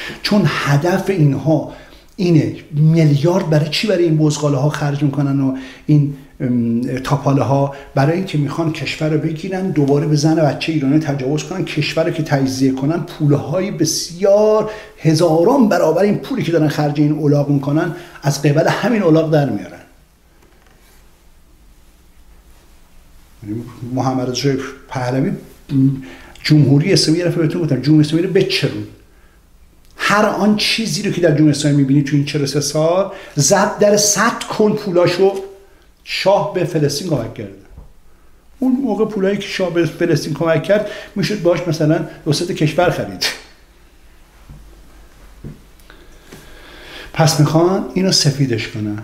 چون هدف اینها اینه میلیارد برای چی برای این بزغاله ها خرج میکنن و این تاپاله ها؟ برای اینکه میخوان کشور رو بگیرن، دوباره به زن بچه ایرانی تجاوز کنن، کشور رو که تجزیه کنن، پولهای بسیار هزاران برابر این پولی که دارن خرج این الاغ میکنن از قبل همین الاغ در میارن. محمد رضا پهلوی جمهوری اسلامی یه دفعه بهتون گفتم جمهوری اسلامی رو بچرون. هر آن چیزی رو که در جمهوری اسلامی میبینی تو این 43 سال زد در 100 کل پولاشو شاه به فلسطین کمک کرده. اون موقع پولایی که شاه به فلسطین کمک کرد میشد باش مثلا وسط کشور خرید. پس میخوان اینو سفیدش کنن،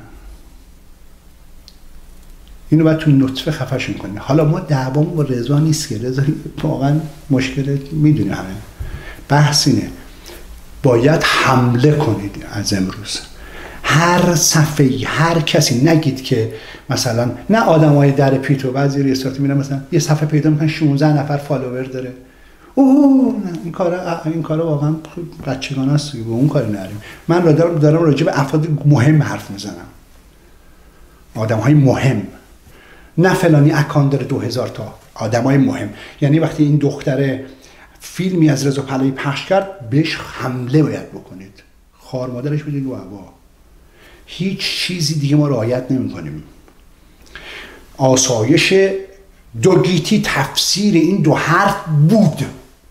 اینو باید تو نطفه خفه‌شون کنی. حالا ما دعوامون با رضا نیست که رضا واقعا مشکل میدونه همه. بحث اینه باید حمله کنید از امروز. هر صفحه‌ای هر کسی نگید که مثلا نه آدمای در پیتو بعضی ریاست میرن مثلا یه صفحه پیدا میکنن 16 نفر فالوور داره. این کارا واقعا بچگانه است. به اون کاری نریم. من دارم راجع به افراد مهم حرف میزنم. آدم‌های مهم. نه فلانی اکانت داره 2000 تا. آدم‌های مهم. یعنی وقتی این دختره فیلمی از رضا پهلوی پخش کرد بهش حمله باید بکنید. خار مادرش بدید رو هوا. هیچ چیزی دیگه ما رعایت نمی‌کنیم. آسایش دوگیتی تفسیر این دو حرف بود: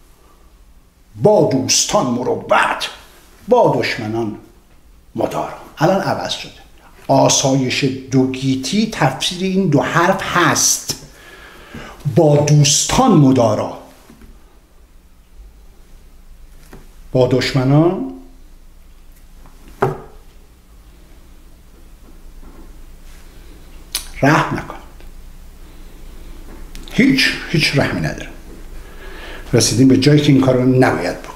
با دوستان مروت، با دشمنان مدارا. الان عوض شده. آسایش دوگیتی تفسیر این دو حرف هست: با دوستان مدارا، با دشمنان رحم نکنید. هیچ رحمی نداره. رسیدیم به جایی که این کار رو نباید